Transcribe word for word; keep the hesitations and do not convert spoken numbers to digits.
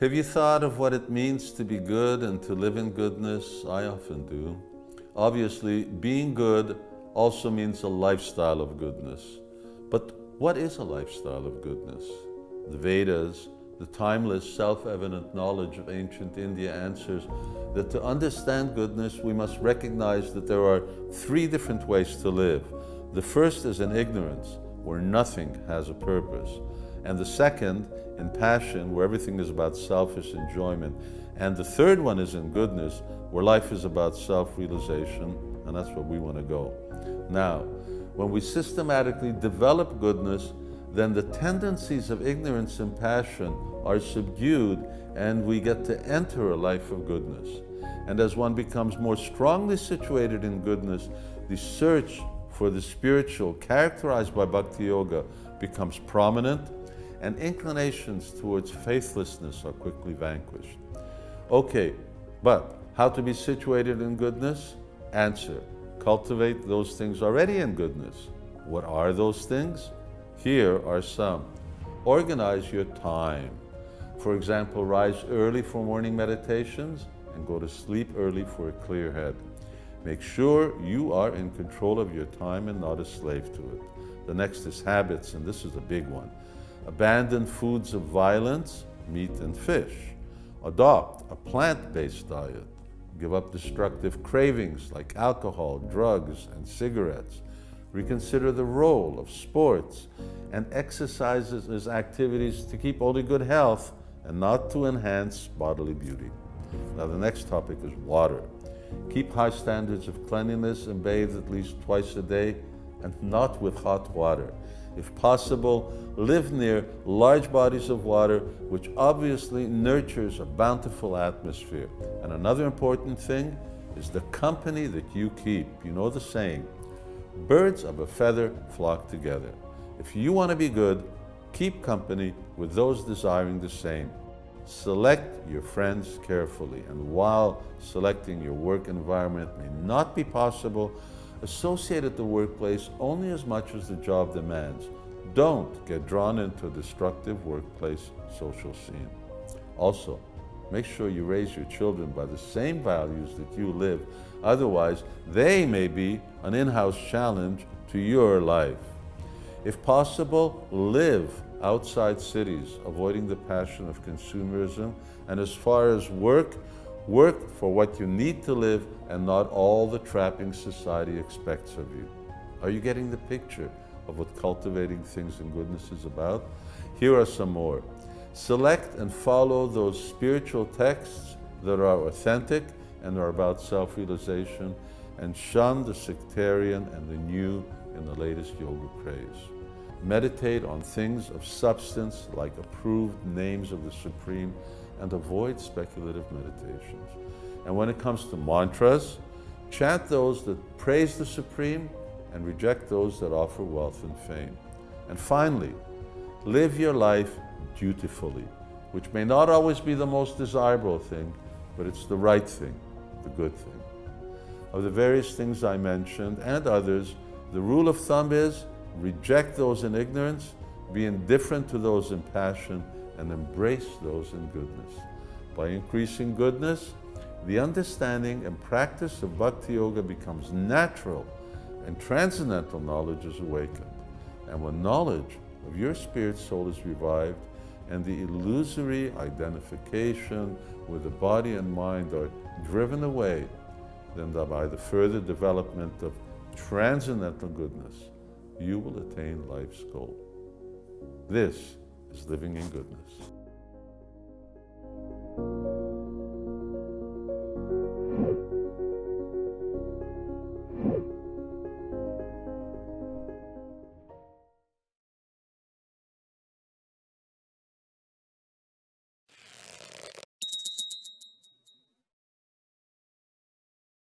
Have you thought of what it means to be good and to live in goodness? I often do. Obviously, being good also means a lifestyle of goodness. But what is a lifestyle of goodness? The Vedas, the timeless, self-evident knowledge of ancient India, answers that to understand goodness, we must recognize that there are three different ways to live. The first is in ignorance, where nothing has a purpose. And the second, in passion, where everything is about selfish enjoyment. And the third one is in goodness, where life is about self-realization, and that's where we want to go. Now, when we systematically develop goodness, then the tendencies of ignorance and passion are subdued, and we get to enter a life of goodness. And as one becomes more strongly situated in goodness, the search for the spiritual, characterized by Bhakti Yoga, becomes prominent, and inclinations towards faithlessness are quickly vanquished. Okay, but how to be situated in goodness? Answer: cultivate those things already in goodness. What are those things? Here are some. Organize your time. For example, rise early for morning meditations and go to sleep early for a clear head. Make sure you are in control of your time and not a slave to it. The next is habits, and this is a big one. Abandon foods of violence, meat and fish. Adopt a plant-based diet. Give up destructive cravings like alcohol, drugs, and cigarettes. Reconsider the role of sports and exercises as activities to keep only good health and not to enhance bodily beauty. Now, the next topic is water. Keep high standards of cleanliness and bathe at least twice a day, and not with hot water. If possible, live near large bodies of water, which obviously nurtures a bountiful atmosphere. And another important thing is the company that you keep. You know the saying, birds of a feather flock together. If you want to be good, keep company with those desiring the same. Select your friends carefully, and while selecting your work environment may not be possible, associate at the workplace only as much as the job demands. Don't get drawn into a destructive workplace social scene. Also, make sure you raise your children by the same values that you live. Otherwise, they may be an in-house challenge to your life. If possible, live outside cities, avoiding the passion of consumerism. And as far as work, work for what you need to live and not all the trappings society expects of you. Are you getting the picture of what cultivating things in goodness is about? Here are some more. Select and follow those spiritual texts that are authentic and are about self-realization, and shun the sectarian and the new in the latest yoga craze. Meditate on things of substance like approved names of the Supreme, and avoid speculative meditations. And when it comes to mantras, chant those that praise the Supreme and reject those that offer wealth and fame. And finally, live your life dutifully, which may not always be the most desirable thing, but it's the right thing, the good thing. Of the various things I mentioned and others, the rule of thumb is reject those in ignorance, be indifferent to those in passion, and embrace those in goodness. By increasing goodness, the understanding and practice of Bhakti Yoga becomes natural, and transcendental knowledge is awakened. And when knowledge of your spirit soul is revived, and the illusory identification with the body and mind are driven away, then by the further development of transcendental goodness, you will attain life's goal. This is living in goodness.